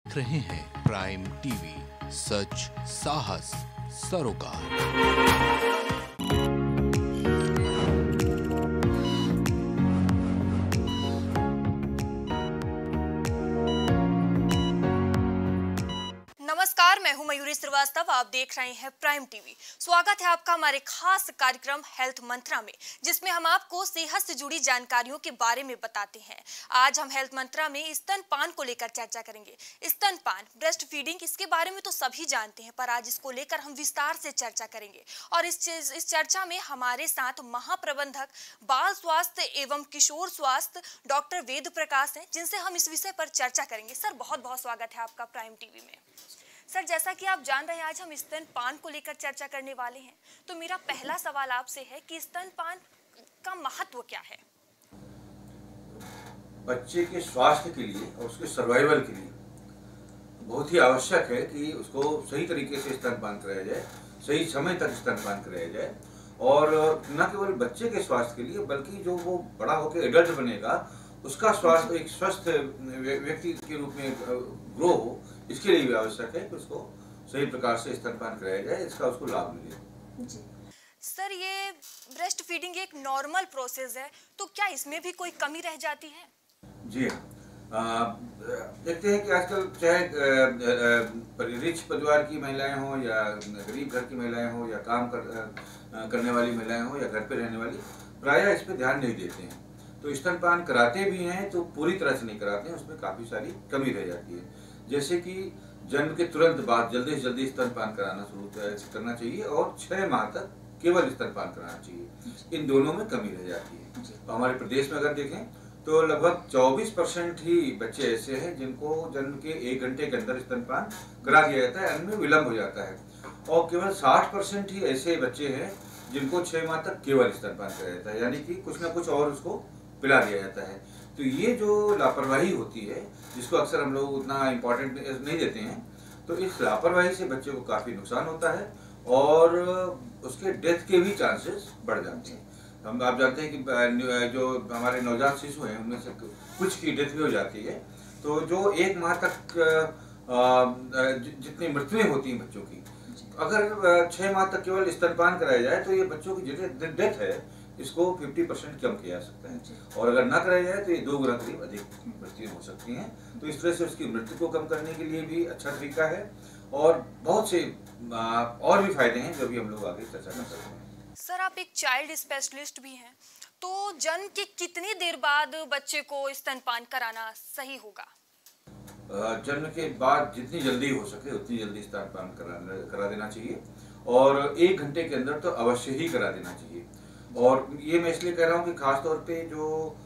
देख रहे हैं प्राइम टीवी, सच साहस सरोकार। नमस्कार, मैं हूं मयूरी श्रीवास्तव। आप देख रहे हैं प्राइम टीवी। स्वागत है आपका हमारे खास कार्यक्रम हेल्थ मंत्रा में, जिसमें हम आपको सेहत से जुड़ी जानकारियों के बारे में बताते हैं। आज हम हेल्थ मंत्रा में स्तनपान को लेकर चर्चा करेंगे। स्तनपान, ब्रेस्ट फीडिंग, इसके बारे में तो सभी जानते हैं, पर आज इसको लेकर हम विस्तार से चर्चा करेंगे। और इस चर्चा में हमारे साथ महाप्रबंधक बाल स्वास्थ्य एवं किशोर स्वास्थ्य डॉक्टर वेद प्रकाश हैं, जिनसे हम इस विषय पर चर्चा करेंगे। सर, बहुत बहुत स्वागत है आपका प्राइम टीवी में। सर, जैसा कि आप जान रहे हैं, आज हम स्तनपान को लेकर चर्चा करने वाले हैं। तो मेरा पहला सवाल आपसे है कि स्तनपान का महत्व क्या है? बच्चे के स्वास्थ्य के लिए और उसके सर्वाइवल के लिए बहुत ही आवश्यक है कि उसको सही तरीके से स्तनपान कराया जाए, सही समय तक स्तनपान कराया जाए। और न केवल बच्चे के स्वास्थ्य के लिए, बल्कि जो वो बड़ा होकर एडल्ट बनेगा, उसका स्वास्थ्य एक स्वस्थ व्यक्ति के रूप में ग्रो हो, इसके लिए भी आवश्यक है कि उसको सही प्रकार से स्तनपान कराया जाए, इसका उसको लाभ मिले। जी सर, ये ब्रेस्ट फीडिंग एक नॉर्मल प्रोसेस है, तो क्या इसमें भी कोई कमी रह जाती है? जी हाँ, देखते हैं कि आजकल चाहे रिच परिवार की महिलाएं हों या गरीब घर की महिलाएं हों या काम करने वाली महिलाएं हों या घर पे रहने वाली, प्रायः इस पर ध्यान नहीं देते हैं। तो स्तनपान कराते भी हैं तो पूरी तरह से नहीं कराते हैं, उसमें काफ़ी सारी कमी रह जाती है। जैसे कि जन्म के तुरंत बाद जल्दी से जल्दी स्तनपान कराना शुरू करना चाहिए और 6 माह तक केवल स्तनपान कराना चाहिए। इन दोनों में कमी रह जाती है। तो हमारे प्रदेश में अगर देखें तो लगभग 24% ही बच्चे ऐसे हैं जिनको जन्म के 1 घंटे के अंदर स्तनपान करा दिया जाता है, इनमें विलम्ब हो जाता है। और केवल 60% ही ऐसे बच्चे हैं जिनको 6 माह तक केवल स्तनपान कराया जाता है, यानी कि कुछ ना कुछ और उसको पिला दिया जाता है। तो ये जो लापरवाही होती है, जिसको अक्सर हम लोग उतना इम्पोर्टेंट नहीं देते हैं, तो इस लापरवाही से बच्चे को काफ़ी नुकसान होता है और उसके डेथ के भी चांसेस बढ़ जाते हैं। आप जानते हैं कि जो हमारे नवजात शिशु हैं उनमें से कुछ की डेथ भी हो जाती है। तो जो 1 माह तक जितनी मृत्युएं होती हैं बच्चों की, अगर 6 माह तक केवल स्तनपान कराया जाए तो ये बच्चों की जो डेथ है इसको 50% कम किया जा सकता है। और अगर ना कराया जाए तो ये 2 गुना करीब अधिक मृत्यु हो सकती हैं। तो इस तरह से उसकी मृत्यु को कम करने के लिए भी अच्छा तरीका है और बहुत से और भी फायदे हैं जो भी हम लोग आगे चर्चा कर सकते हैं। सर, आप एक चाइल्ड स्पेशलिस्ट भी हैं, तो जन्म के कितनी देर बाद बच्चे को स्तनपान कराना सही होगा? जन्म के बाद जितनी जल्दी हो सके उतनी जल्दी स्तनपान करा देना चाहिए और 1 घंटे के अंदर तो अवश्य ही करा देना चाहिए। और ये मैं इसलिए कह रहा हूँ कि खासतौर पे जो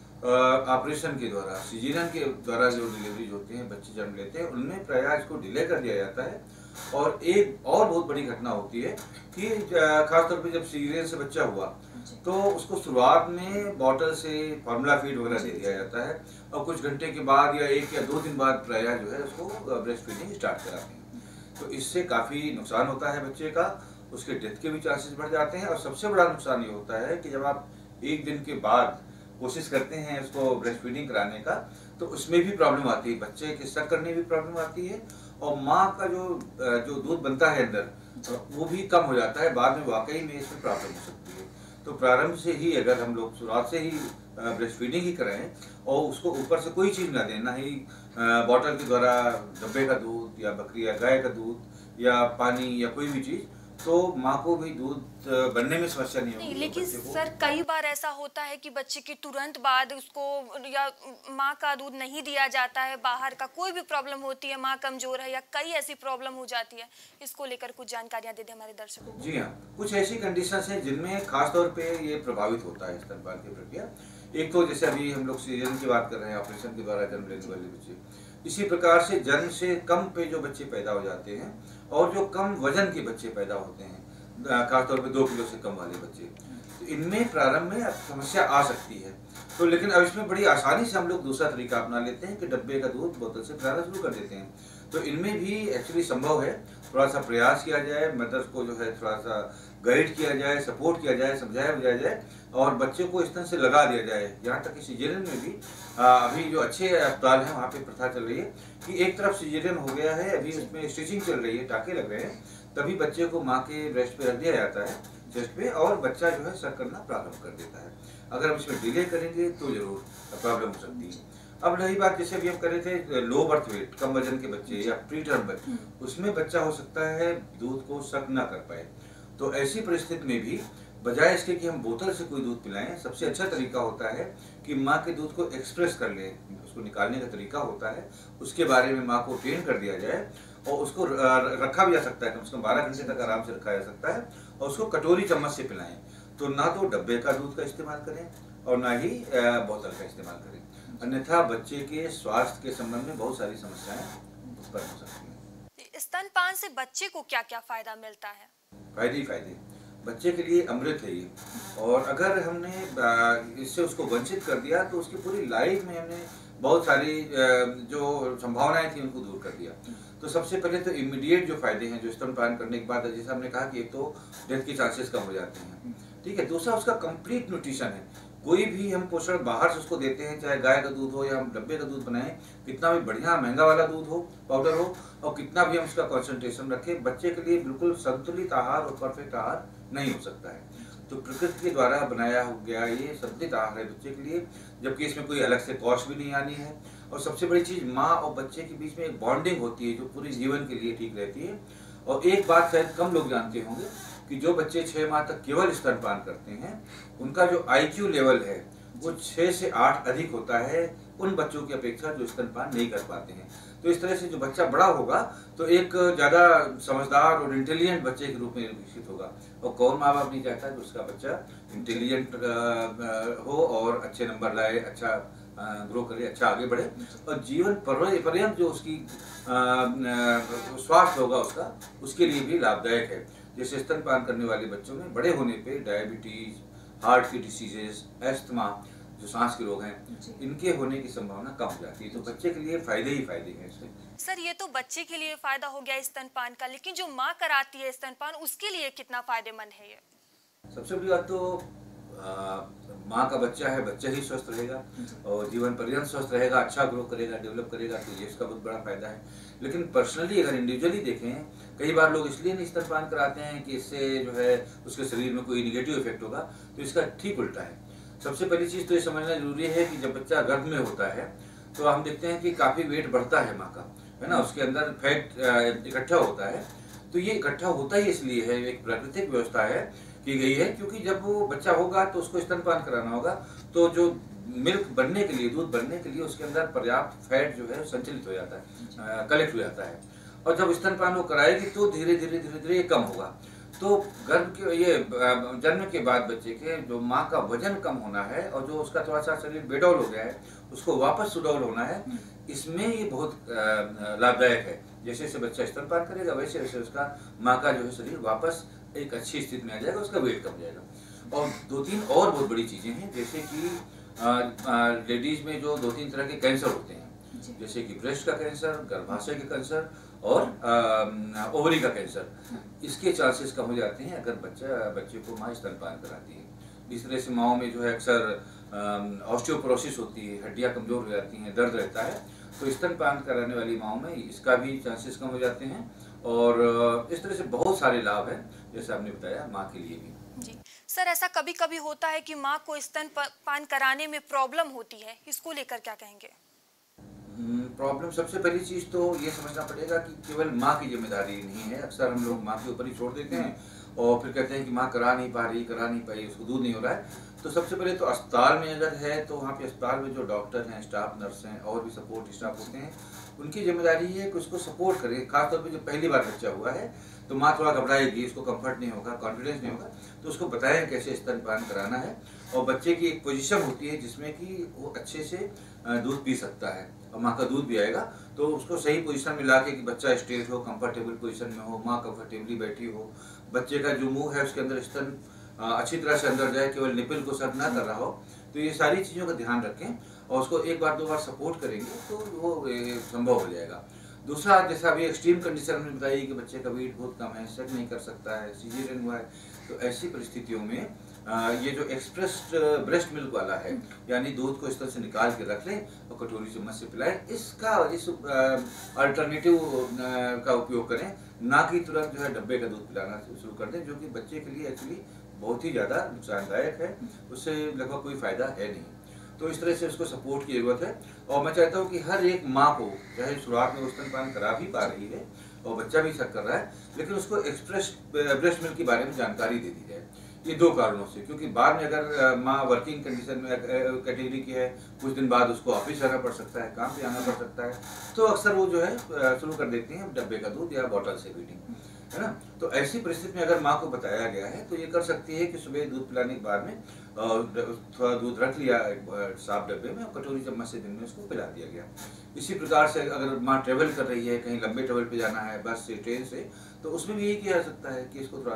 ऑपरेशन के द्वारा, सिजेरियन के द्वारा जो डिलीवरीज होते हैं, बच्चे जन्म लेते हैं, उनमें प्रायः इसको डिले कर दिया जाता है। और एक और बहुत बड़ी घटना होती है कि खासतौर पे जब सिजेरियन से बच्चा हुआ तो उसको शुरुआत में बॉटल से फार्मूला फीड वगैरह दे दिया जाता है और कुछ घंटे के बाद या 1 या 2 दिन बाद प्रायः जो है उसको ब्रेस्ट फीडिंग स्टार्ट कराते हैं। तो इससे काफ़ी नुकसान होता है बच्चे का, उसके डेथ के भी चांसेस बढ़ जाते हैं। और सबसे बड़ा नुकसान ये होता है कि जब आप 1 दिन के बाद कोशिश करते हैं उसको ब्रेस्ट फीडिंग कराने का, तो उसमें भी प्रॉब्लम आती है, बच्चे के सक करने में भी प्रॉब्लम आती है और माँ का जो दूध बनता है अंदर, वो भी कम हो जाता है। बाद में वाकई में इसमें प्रॉब्लम हो सकती है। तो प्रारंभ से ही अगर हम लोग शुरुआत से ही ब्रेस्ट फीडिंग ही कराएं और उसको ऊपर से कोई चीज़ ना दें, ना ही बॉटल के द्वारा डब्बे का दूध या बकरी या गाय का दूध या पानी या कोई भी चीज़, तो माँ को भी दूध बनने में समस्या नहीं होगी। लेकिन सर, कई बार ऐसा होता है कि बच्चे के तुरंत बाद उसको या माँ का दूध नहीं दिया जाता है, बाहर का कोई भी प्रॉब्लम होती है, माँ कमजोर है या कई ऐसी प्रॉब्लम हो जाती है, इसको लेकर कुछ जानकारियां दे दें हमारे दर्शकों को। जी हाँ, कुछ ऐसी कंडीशंस हैं जिनमें खासतौर पे ये प्रभावित होता है स्तनपान की प्रक्रिया। एक तो जैसे अभी हम लोग सिजेरियन की बात कर रहे हैं, ऑपरेशन के द्वारा जन्म लेने वाले बच्चे, इसी प्रकार से जन्म से कम पे जो बच्चे पैदा हो जाते हैं और जो कम वजन के बच्चे पैदा होते हैं, खासतौर पे 2 किलो से कम वाले बच्चे, तो इनमें प्रारंभ में समस्या आ सकती है। तो लेकिन अब इसमें बड़ी आसानी से हम लोग दूसरा तरीका अपना लेते हैं कि डब्बे का दूध बोतल से पिलाना शुरू कर देते हैं। तो इनमें भी एक्चुअली संभव है, थोड़ा सा प्रयास किया जाए, मदर्स को जो है थोड़ा सा गाइड किया जाए, सपोर्ट किया जाए, समझाया बुझाया जाए और बच्चे को इस तरह से लगा दिया जाए। यहाँ तक कि सिजेरियन में भी अभी जो अच्छे अस्पताल हैं वहाँ पे प्रथा चल रही है कि एक तरफ सिजेरियन हो गया है, अभी उसमें स्टिचिंग चल रही है, टाँके लग रहे हैं, तभी बच्चे को माँ के ब्रेस्ट पे रख दिया जाता है, चेस्ट पे, और बच्चा जो है सक करना प्रारंभ कर देता है। अगर हम इसमें डिले करेंगे तो जरूर प्रॉब्लम हो सकती है। अब रही बात, जैसे भी हम कर रहे थे लो बर्थ वेट, कम वजन के बच्चे या प्री टर्म बच्चे, उसमें बच्चा हो सकता है दूध को सक ना कर पाए। तो ऐसी परिस्थिति में भी बजाय इसके कि हम बोतल से कोई दूध पिलाएं, सबसे अच्छा तरीका होता है कि माँ के दूध को एक्सप्रेस कर ले, उसको निकालने का तरीका होता है, उसके बारे में माँ को ट्रेन कर दिया जाए और उसको रखा भी जा सकता है, कम से कम 12 घंटे तक आराम से रखा जा सकता है, और उसको कटोरी चम्मच से पिलाएं। तो ना तो डब्बे का दूध का इस्तेमाल करें और ना ही बोतल का इस्तेमाल करें, अन्यथा बच्चे के स्वास्थ्य के संबंध में बहुत सारी समस्याएं उत्पन्न हो सकती हैं। स्तनपान से बच्चे को क्या क्या फायदा मिलता है? फायदे ही फायदे, बच्चे के लिए अमृत है ये, और अगर हमने इससे उसको वंचित कर दिया तो उसकी पूरी लाइफ में हमने बहुत सारी जो संभावनाएं थी उनको दूर कर दिया। तो सबसे पहले तो इमीडिएट जो फायदे हैं जो स्तनपान करने के बाद, जैसे हमने कहा कि एक तो डेथ के चांसेस कम हो जाते हैं, ठीक है। दूसरा उसका कंप्लीट न्यूट्रिशन है। कोई भी हम पोषण बाहर से उसको देते हैं, चाहे गाय का दूध हो या हम डब्बे का दूध बनाएं, कितना भी बढ़िया महंगा वाला दूध हो, पाउडर हो, और कितना भी हम उसका कंसंट्रेशन रखें, बच्चे के लिए बिल्कुल संतुलित आहार और परफेक्ट आहार नहीं हो सकता है। तो प्रकृति के द्वारा बनाया हो गया ये संतुलित आहार है बच्चे के लिए, जबकि इसमें कोई अलग से कॉस्ट भी नहीं आनी है। और सबसे बड़ी चीज, माँ और बच्चे के बीच में एक बॉन्डिंग होती है जो पूरे जीवन के लिए ठीक रहती है। और एक बात शायद कम लोग जानते होंगे कि जो बच्चे 6 माह तक केवल स्तनपान करते हैं, उनका जो IQ लेवल है वो 6 से 8 अधिक होता है उन बच्चों की अपेक्षा जो स्तनपान नहीं कर पाते हैं। तो इस तरह से जो बच्चा बड़ा होगा तो एक ज्यादा समझदार और इंटेलिजेंट बच्चे के रूप में विकसित होगा। और कौन माँ बाप नहीं चाहता कि उसका बच्चा इंटेलिजेंट हो और अच्छे नंबर लाए, अच्छा ग्रो करे, अच्छा आगे बढ़े, और जीवन पर्यंत जो उसकी स्वास्थ्य होगा उसके लिए भी लाभदायक है। जैसे स्तनपान करने वाले बच्चों में बड़े होने पे डायबिटीज, हार्ट की डिसीजेस, एस्थमा, जो सांस के रोग हैं, इनके होने की संभावना कम हो जाती है। तो बच्चे के लिए फायदे ही फायदे हैं इससे। सर, ये तो बच्चे के लिए फायदा हो गया स्तनपान का, लेकिन जो माँ कराती है स्तनपान, उसके लिए कितना फायदेमंद है ये? सबसे बड़ी बात तो माँ का बच्चा है, बच्चा ही स्वस्थ रहेगा और जीवन पर्यंत स्वस्थ रहेगा, अच्छा ग्रो करेगा, डेवलप करेगा, तो ये इसका बहुत बड़ा फायदा है। लेकिन पर्सनली अगर इंडिविजुअली देखें, कई बार लोग इसलिए नहीं स्तनपान कराते हैं कि इससे जो है उसके शरीर में कोई निगेटिव इफेक्ट होगा, तो इसका ठीक उल्टा है। सबसे पहली चीज तो ये समझना जरूरी है कि जब बच्चा गर्भ में होता है तो हम देखते हैं कि काफी वेट बढ़ता है माँ का, है ना, उसके अंदर फैट इकट्ठा होता है। तो ये इकट्ठा होता ही इसलिए है, एक प्राकृतिक व्यवस्था है की गई है, क्योंकि जब वो बच्चा होगा तो उसको स्तनपान कराना होगा, तो जो मिल्क बनने के लिए, दूध बनने के लिए उसके अंदर पर्याप्त फैट जो है संचलित हो जाता है, कलेक्ट हो जाता है। और जब स्तनपान वो कराएगी तो धीरे धीरे ये कम होगा। तो गर्भ के ये जन्म के बाद बच्चे के जो माँ का वजन कम होना है और जो उसका थोड़ा सा शरीर बेडौल हो गया है उसको वापस सुडौल होना है, इसमें ये बहुत लाभदायक है। जैसे जैसे बच्चा स्तनपान करेगा वैसे वैसे उसका माँ का जो है शरीर वापस एक अच्छी स्थिति में आ जाएगा, उसका वेट कम जाएगा। और 2-3 और बहुत बड़ी चीजें हैं, जैसे कि लेडीज में जो 2-3 तरह के कैंसर होते हैं, जैसे कि ब्रेस्ट का कैंसर, गर्भाशय के कैंसर और ओवरी का कैंसर, इसके चांसेस कम हो जाते हैं अगर बच्चे को माँ स्तनपान कराती है। इस तरह से माओं में जो है अक्सर ऑस्टियोपोरोसिस होती है, हड्डियां कमजोर हो जाती हैं, दर्द रहता है, तो स्तनपान कराने वाली माओं में इसका भी चांसेस कम हो जाते हैं। और इस तरह से बहुत सारे लाभ हैं, जैसे आपने बताया माँ के लिए भी। जी सर, ऐसा कभी कभी होता है कि माँ को स्तनपान कराने में प्रॉब्लम होती है, इसको लेकर क्या कहेंगे? प्रॉब्लम, सबसे पहली चीज तो ये समझना पड़ेगा कि केवल माँ की जिम्मेदारी नहीं है। अक्सर हम लोग माँ के ऊपर ही छोड़ देते हैं और फिर कहते हैं कि माँ करा नहीं पाई, उसको दूध नहीं हो रहा है। तो सबसे पहले तो अस्पताल में अगर है तो वहाँ पे अस्पताल में जो डॉक्टर हैं, स्टाफ नर्स हैं और भी सपोर्ट स्टाफ होते हैं, उनकी जिम्मेदारी है कि उसको सपोर्ट करें। खासतौर पर जो पहली बार बच्चा हुआ है तो माँ थोड़ा घबराएगी, उसको कंफर्ट नहीं होगा, कॉन्फिडेंस नहीं होगा, तो उसको बताएं कैसे स्तनपान कराना है। और बच्चे की एक पोजीशन होती है जिसमें कि वो अच्छे से दूध पी सकता है और माँ का दूध भी आएगा, तो उसको सही पोजीशन में ला के कि बच्चा स्ट्रेट हो, कंफर्टेबल पोजीशन में हो, माँ कंफर्टेबली बैठी हो, बच्चे का जो मुंह है उसके अंदर स्तन अच्छी तरह से अंदर जाए, केवल निपल को सक ना कर रहा हो। तो ये सारी चीज़ों का ध्यान रखें और उसको 1 बार 2 बार सपोर्ट करेंगे तो वो संभव हो जाएगा। दूसरा, जैसा अभी एक्सट्रीम कंडीशन में बताइए कि बच्चे का वेट बहुत कम है, सेट नहीं कर सकता है, सीजरियन हुआ है, तो ऐसी परिस्थितियों में ये जो एक्सप्रेस्ड ब्रेस्ट मिल्क वाला है, यानी दूध को इस तरह से निकाल के रख लें और कटोरी चम्मच से पिलाएं, इस अल्टरनेटिव का उपयोग करें, ना कि तुरंत जो है डब्बे का दूध पिलाना शुरू कर दें, जो कि बच्चे के लिए एक्चुअली बहुत ही ज़्यादा नुकसानदायक है, उससे लगभग कोई फ़ायदा है नहीं। तो इस तरह से उसको सपोर्ट की ज़रूरत है। और मैं चाहता हूँ कि हर एक माँ को, चाहे शुरुआत में वो स्तनपान करा भी पा रही है और बच्चा भी शक कर रहा है, लेकिन उसको एक्सप्रेस ब्रेस्ट मिल्क के बारे में जानकारी दे दी जाए। ये दो कारणों से, क्योंकि बाद में अगर माँ वर्किंग कंडीशन में कैटेगरी की है, कुछ दिन बाद उसको ऑफिस जाना पड़ सकता है, काम पे आना पड़ सकता है, तो अक्सर वो जो है शुरू कर देती हैं डब्बे का दूध या बॉटल से फीडिंग, है ना। तो ऐसी परिस्थिति में अगर माँ को बताया गया है तो ये कर सकती है कि सुबह दूध पिलाने के बाद में थोड़ा दूध रख लिया एक साफ डब्बे में और कटोरी चम्मच से दिन में उसको पिला दिया गया। इसी प्रकार से अगर माँ ट्रेवल कर रही है, कहीं लंबे ट्रेवल पे जाना है, बस से, ट्रेन से, तो उसमें भी यही किया जा सकता है कि इसको थोड़ा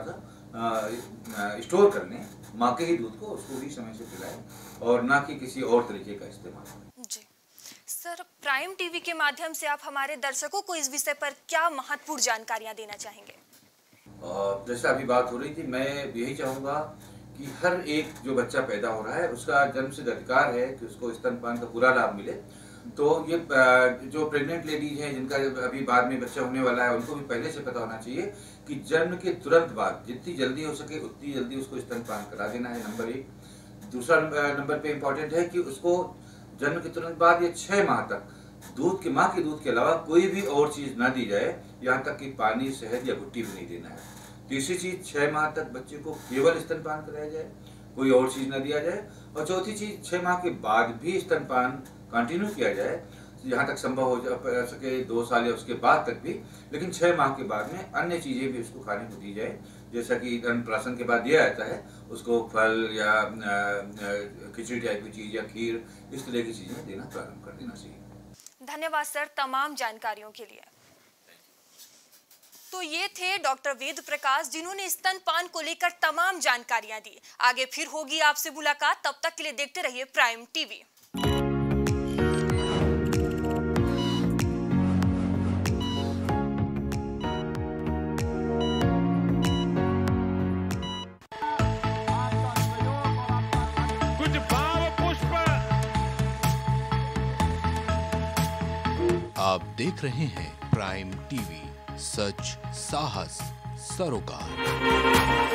सा स्टोर कर लें, माँ के ही दूध को उसको भी समय से पिलाएं और ना कि किसी और तरीके का इस्तेमाल। जी सर, प्राइम टीवी के माध्यम से आप हमारे दर्शकों को इस विषय पर क्या महत्वपूर्ण जानकारियां देना चाहेंगे? जैसा अभी बात हो रही थी, मैं यही चाहूँगा कि हर एक जो बच्चा पैदा हो रहा है उसका जन्मसिद्ध अधिकार है कि उसको स्तनपान का पूरा लाभ मिले। तो ये जो प्रेग्नेंट लेडीज हैं जिनका अभी बाद में बच्चा होने वाला है, उनको भी पहले से पता होना चाहिए कि जन्म के तुरंत बाद जितनी जल्दी हो सके उतनी जल्दी उसको स्तनपान करा देना है, नंबर 1। दूसरा नंबर पे इम्पोर्टेंट है कि उसको जन्म के तुरंत बाद ये 6 माह तक दूध के, माँ के दूध के अलावा कोई भी और चीज़ ना दी जाए, यहाँ तक कि पानी, शहद या घुट्टी भी नहीं देना है। तीसरी चीज़, 6 माह तक बच्चे को केवल स्तनपान कराया जाए, कोई और चीज़ ना दिया जाए। और चौथी चीज़, 6 माह के बाद भी स्तनपान कंटिन्यू किया जाए, जहाँ तक संभव हो सके 2 साल या उसके बाद तक भी, लेकिन 6 माह के बाद में अन्य चीज़ें भी उसको खाने को दी जाए, जैसा कि अन्नप्राशन के बाद दिया जाता है उसको फल या खिचड़ी टाइप की चीज़ या खीर, इस तरह की चीज़ें देना प्रारंभ कर देना चाहिए। धन्यवाद सर तमाम जानकारियों के लिए। तो ये थे डॉक्टर वेद प्रकाश, जिन्होंने स्तनपान को लेकर तमाम जानकारियां दी। आगे फिर होगी आपसे मुलाकात, तब तक के लिए देखते रहिए प्राइम टीवी। कुछ भाव पुष्प। आप देख रहे हैं प्राइम टीवी, सच साहस सरोकार।